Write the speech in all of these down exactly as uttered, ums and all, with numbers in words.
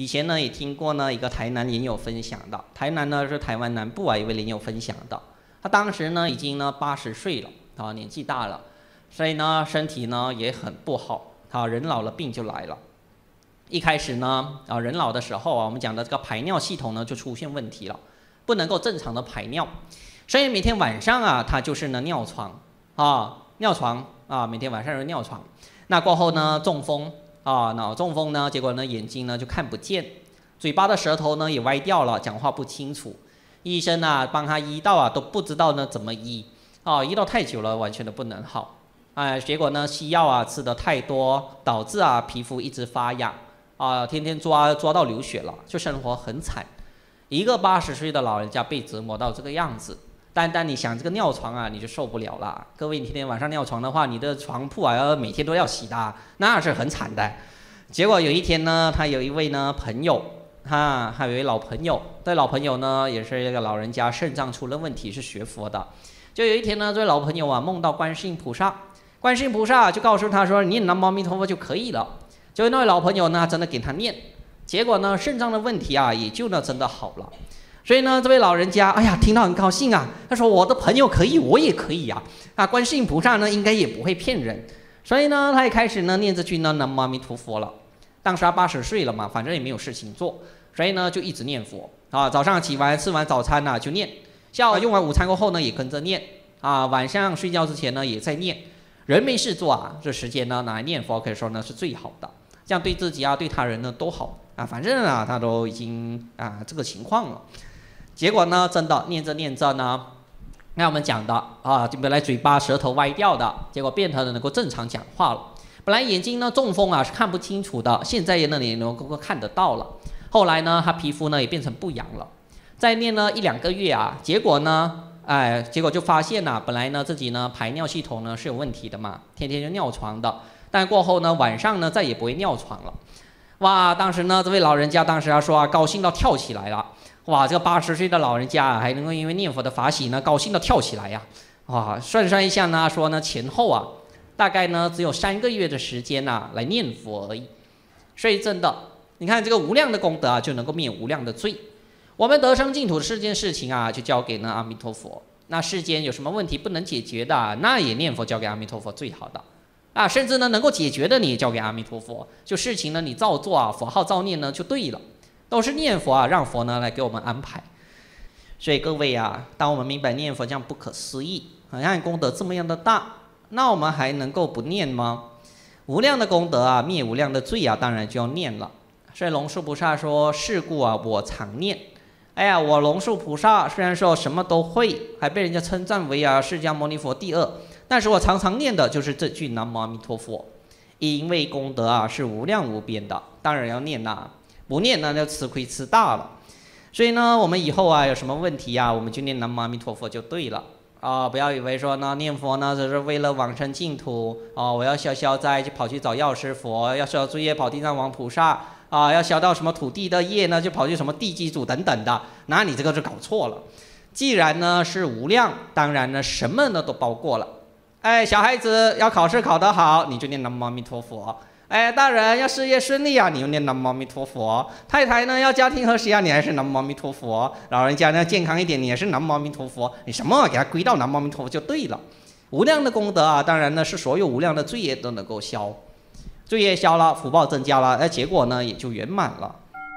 以前呢也听过呢一个台南莲友分享的，台南呢是台湾南部啊一位莲友分享的，他当时呢已经呢八十岁了啊，年纪大了，所以呢身体呢也很不好啊，人老了病就来了。一开始呢啊人老的时候啊，我们讲的这个排尿系统呢就出现问题了，不能够正常的排尿，所以每天晚上啊他就是呢尿床啊尿床啊，每天晚上就尿床。那过后呢中风。啊，脑中风呢，结果呢眼睛呢就看不见，嘴巴的舌头呢也歪掉了，讲话不清楚。医生啊帮他医到啊都不知道呢怎么医，啊医到太久了完全都不能好，哎结果呢西药啊吃的太多，导致啊皮肤一直发痒，啊天天抓抓到流血了，就生活很惨。一个八十岁的老人家被折磨到这个样子。单单你想这个尿床啊，你就受不了了。各位，你天天晚上尿床的话，你的床铺啊要每天都要洗的，那是很惨的。结果有一天呢，他有一位呢朋友，哈，还有一位老朋友，这老朋友呢也是一个老人家，肾脏出了问题，是学佛的。就有一天呢，这位老朋友啊梦到观世音菩萨，观世音菩萨就告诉他说：“你念南无阿弥陀佛就可以了。”结果那位老朋友呢真的给他念，结果呢肾脏的问题啊也就呢真的好了。所以呢，这位老人家，哎呀，听到很高兴啊。他说：“我的朋友可以，我也可以呀、啊。”啊，观世音菩萨呢，应该也不会骗人。所以呢，他也开始呢念这句呢南无阿弥陀佛了。当时他八十岁了嘛，反正也没有事情做，所以呢就一直念佛啊。早上起完吃完早餐呢、啊、就念，下午用完午餐过后呢也跟着念啊。晚上睡觉之前呢也在念。人没事做啊，这时间呢拿来念佛可以说呢是最好的，这样对自己啊对他人呢都好啊。反正啊他都已经啊这个情况了。结果呢，真的念着念着呢，那我们讲的啊，就本来嘴巴舌头歪掉的，结果变成了能够正常讲话了。本来眼睛呢中风啊是看不清楚的，现在呢也能够看得到了。后来呢，他皮肤呢也变成不痒了。再念呢一两个月啊，结果呢，哎，结果就发现呐、啊，本来呢自己呢排尿系统呢是有问题的嘛，天天就尿床的，但过后呢晚上呢再也不会尿床了。哇，当时呢这位老人家当时要说啊，高兴到跳起来了。哇，这个八十岁的老人家、啊、还能够因为念佛的法喜呢，高兴的跳起来呀、啊！哇，算算一下呢，说呢前后啊，大概呢只有三个月的时间呐、啊、来念佛而已。所以真的，你看这个无量的功德啊，就能够灭无量的罪。我们得生净土的这件事情啊，就交给呢阿弥陀佛。那世间有什么问题不能解决的，那也念佛交给阿弥陀佛最好的。啊，甚至呢能够解决的你也交给阿弥陀佛，就事情呢你照做啊，佛号照念呢就对了。都是念佛啊，让佛呢来给我们安排。所以各位啊，当我们明白念佛这样不可思议，好像功德这么样的大，那我们还能够不念吗？无量的功德啊，灭无量的罪啊，当然就要念了。所以龙树菩萨说：“是故啊，我常念。”哎呀，我龙树菩萨虽然说什么都会，还被人家称赞为啊释迦牟尼佛第二，但是我常常念的就是这句南无阿弥陀佛，因为功德啊是无量无边的，当然要念呐、啊。不念呢就吃亏吃大了，所以呢我们以后啊有什么问题啊，我们就念南无阿弥陀佛就对了啊、呃！不要以为说呢念佛呢只是为了往生净土哦、呃，我要消消灾就跑去找药师佛，要消罪业跑地藏王菩萨啊、呃，要消到什么土地的业呢就跑去什么地基主等等的，那你这个就搞错了。既然呢是无量，当然呢什么呢都包括了。哎，小孩子要考试考得好，你就念南无阿弥陀佛。哎，大人要事业顺利啊，你就念南无阿弥陀佛；太太呢要家庭和谐啊，你还是南无阿弥陀佛；老人家呢健康一点，你也是南无阿弥陀佛。你什么给他归到南无阿弥陀佛就对了。无量的功德啊，当然呢是所有无量的罪业都能够消，罪业消了，福报增加了，那结果呢也就圆满了。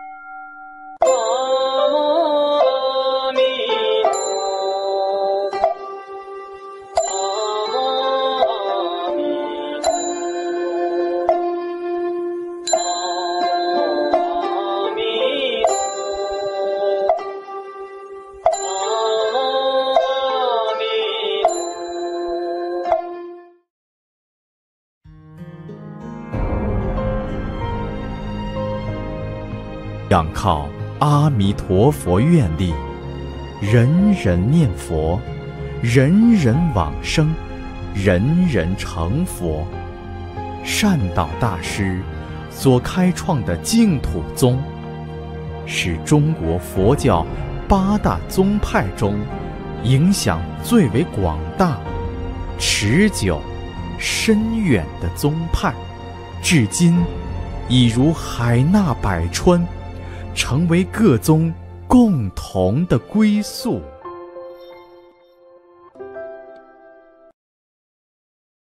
仰靠阿弥陀佛愿力，人人念佛，人人往生，人人成佛。善导大师所开创的净土宗，是中国佛教八大宗派中影响最为广大、持久、深远的宗派，至今已如海纳百川， 成为各宗共同的归宿。